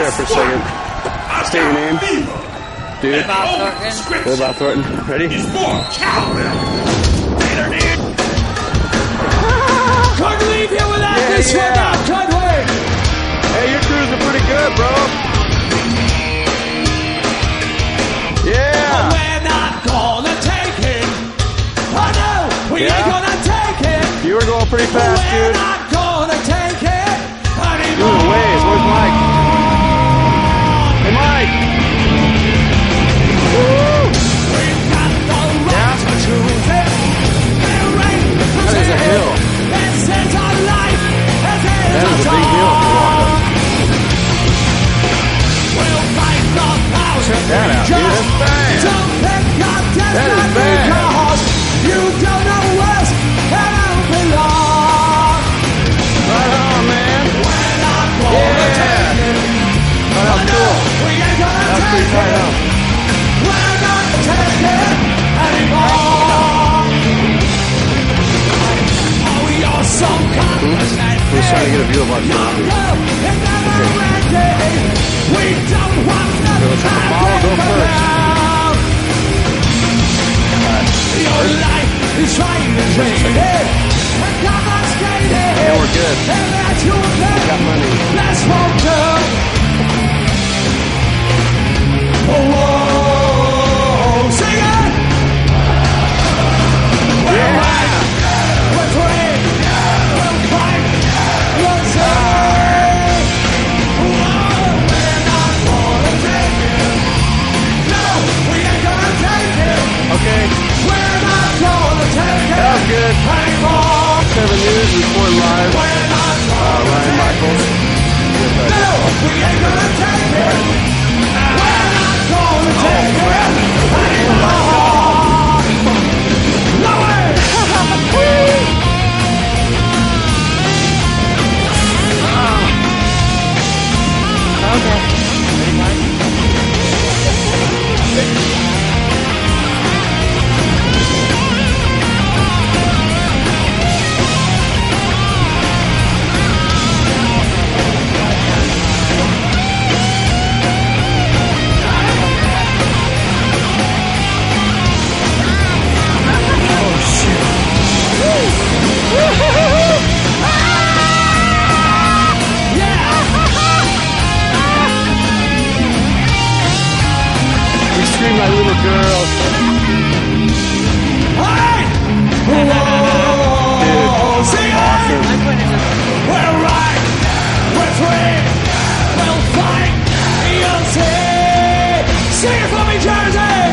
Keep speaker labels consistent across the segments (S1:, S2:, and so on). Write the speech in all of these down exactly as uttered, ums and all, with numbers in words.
S1: there for a second. State your name. Dude.
S2: Bob Thornton.
S1: Billy Bob Thornton. Ready?
S3: It's more cowbell. Later, dude.
S4: Couldn't leave here without
S1: Yeah,
S4: this
S1: yeah.
S4: one now, could we?
S1: Hey, you're cruising pretty good, bro. Yeah.
S4: We're not gonna take it. Oh no, we
S1: Yeah.
S4: ain't gonna take it.
S1: You were going pretty fast,
S4: We're
S1: dude.
S4: not gonna take it anymore.
S1: Doing the waves. Where's Mike? Hey, Mike. Woo!
S4: We've got the right to choose it. There ain't no
S1: That is a hill.
S4: This is our life. This is
S1: That is a big hill to walk up.
S4: We'll fight the powers.
S1: Check that out, dude. That's bad.
S4: Don't pick up
S1: That is
S4: destiny
S1: bad.
S4: because you don't know us and don't belong.
S1: Right on, man.
S4: We're not gonna
S1: Yeah.
S4: take it.
S1: Right on, cool.
S4: We ain't gonna
S1: That's pretty
S4: take
S1: tight
S4: it.
S1: up.
S4: We're not gonna take it anymore. Oh, we are so confident.
S1: We're trying to get a view of our
S4: Your
S1: country.
S4: love is never ending. We don't want the
S1: Let's have the model go first.
S4: Your life is trying to change it. And come on, skate it.
S1: Yeah, we're good.
S4: And that's your thing.
S1: Got money.
S4: Let's walk up. Oh, whoa, sing it. We're right. We're free. We'll fight. We'll say. Whoa, we're not gonna take it. No, we ain't gonna take it.
S1: Okay.
S4: We're not gonna take it.
S1: That was good.
S4: Anymore.
S1: Seven News reporting live.
S4: We're not
S1: Uh,
S4: gonna
S1: Ryan
S4: take
S1: Michaels. With, uh,
S4: No, we ain't gonna take it. We're not gonna take it anymore. No way.
S1: We scream like little girls.
S4: Hey! Whoa! Sing it!
S1: Awesome.
S4: We're right. We're free. We'll fight. You'll see. Sing it for me, Jersey.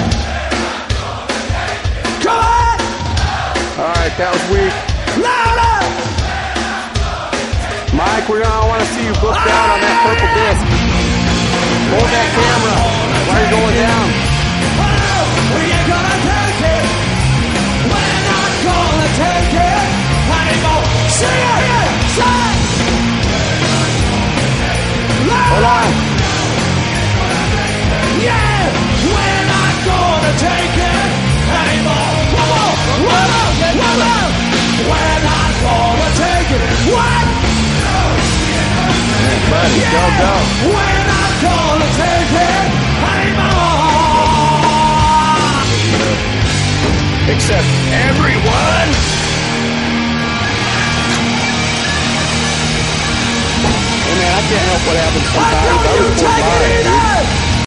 S4: Come on.
S1: All right, that was weak.
S4: Louder.
S1: Mike, we're gonna want to see you book down on that purple disc. Hold that camera while you're going down.
S4: Oh, we ain't gonna take it. We're not gonna take it anymore. Sing it. Sing it.
S1: Hold
S4: Louder.
S1: on.
S4: Yeah, we're not gonna take it anymore. One more, one more, one more. We're not gonna take it. What?
S1: Buddy, go, go.
S4: We're not gonna take it anymore.
S1: Except everyone. Hey man, I can't help what happens sometimes. I was